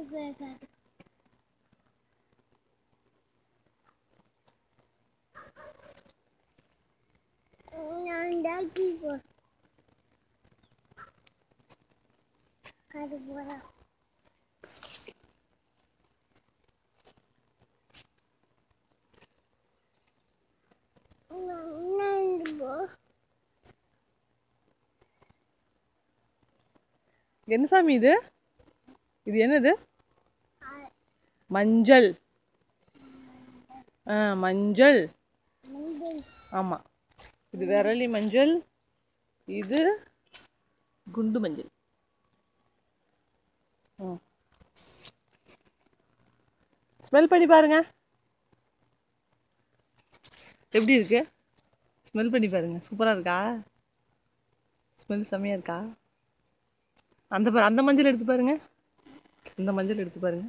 என்ன சாமி இது? இது என்னது? மஞ்சள். மஞ்சள். ஆமா, இது விரலி மஞ்சள், இது குண்டு மஞ்சள். ஸ்மெல் பண்ணி பாருங்க, எப்படி இருக்கு? ஸ்மெல் பண்ணி பாருங்க, சூப்பரா இருக்கா? ஸ்மெல் செம்மையா இருக்கா? அந்த மஞ்சள் எடுத்து பாருங்க, இந்த மஞ்சள் எடுத்து பாருங்க.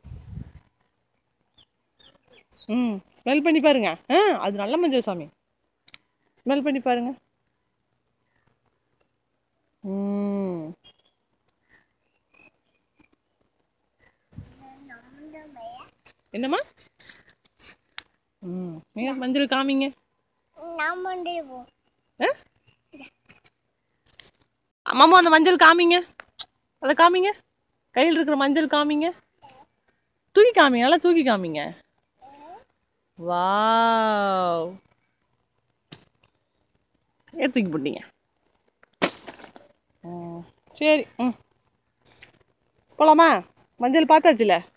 ஸ்மெல் பண்ணி பாருங்க. அது நல்ல மஞ்சள் சாமி. ஸ்மெல் பண்ணி பாருங்க. என்னம்மா? நீங்க மஞ்சள் காமிங்க. அம்மா அந்த மஞ்சள் காமிங்க, அதை காமிங்க. கையில் இருக்கிற மஞ்சள் காமிங்க, தூக்கி காமிங்க, நல்லா தூக்கி காமிங்க. வாவ், ஏன் தூக்கி போட்டீங்க? சரி, போலாமா? மஞ்சள் பார்த்தாச்சுல.